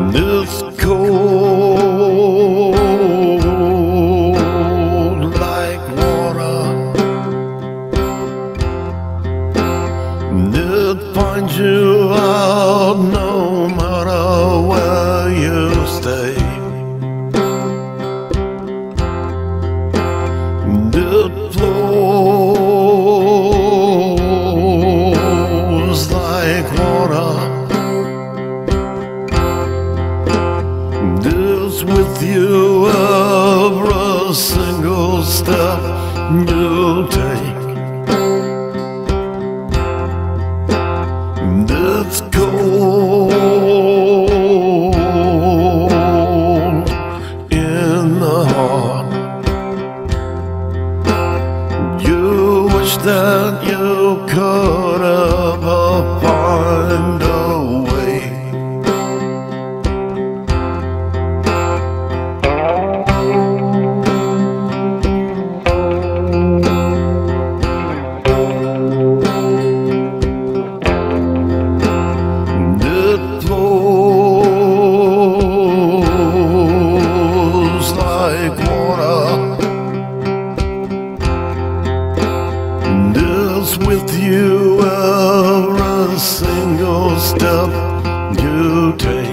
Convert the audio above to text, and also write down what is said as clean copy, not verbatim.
It's cold like water. It finds you out no matter where you stay. It flows like water. It's with you every single step you take. It's cold in the heart. You wish that you could ever find a way. It flows like water. It's with you every single step you take.